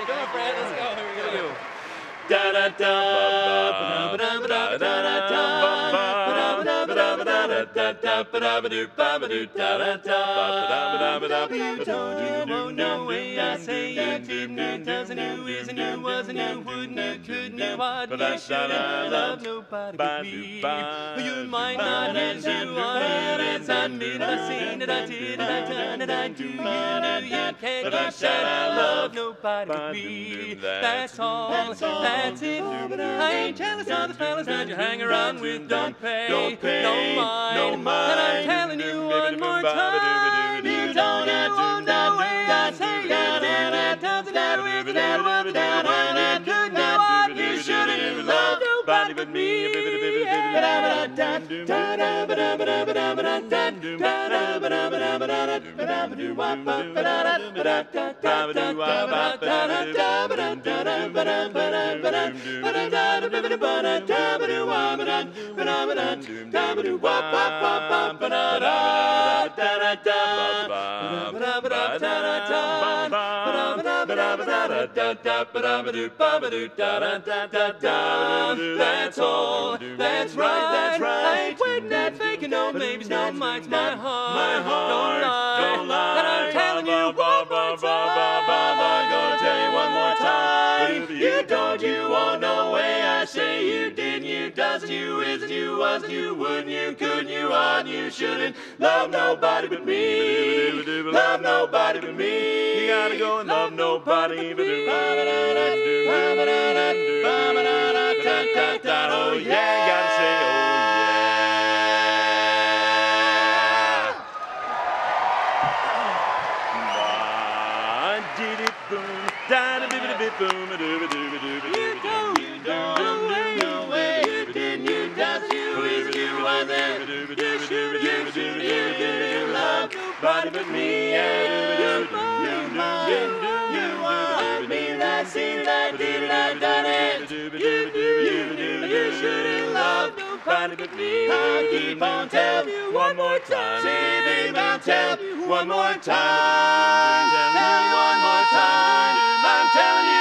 Come on, Fred, let's go. Here we go. Da da da da da da da You don't know way I say you didn't, you doesn't, you isn't, you wasn't, you wouldn't, you couldn't, you oughtn't, you shouldn't love nobody but me. You might not as you are, as I admit I seen it, I did it, I done it, I do, you know you can't get that I love nobody but me. That's all, that's it. I ain't jealous of the fellas that you hang around with, don't pay no mind. And I'm telling you one more time, you don't know way I say you did it, doesn't that, with that, was that, and that could not, what you shouldn't love nobody but me. That's all, that's right, that's right. I ain't waiting that faking, no maybes, no mights, my heart, don't lie, and I'm telling you one more time, I'm gonna tell you one more time, you don't, you won't, no way I say you didn't, you doesn't, you isn't, you wasn't, you wouldn't, you couldn't, you oughtn't, you shouldn't love nobody but me, love nobody but me, you gotta go and love nobody but me. Oh yeah, you gotta say oh yeah. Did it boom, da da da da boom, you don't no way, you didn't, you doesn't, you isn't, you wasn't, you shouldn't love nobody but me, and you want me, I seen it, I did it, I done it, you shouldn't love nobody but me. I'll keep on telling you one more time. Say, baby, I'll tell you one more time. Tell you one more time. I'm telling you.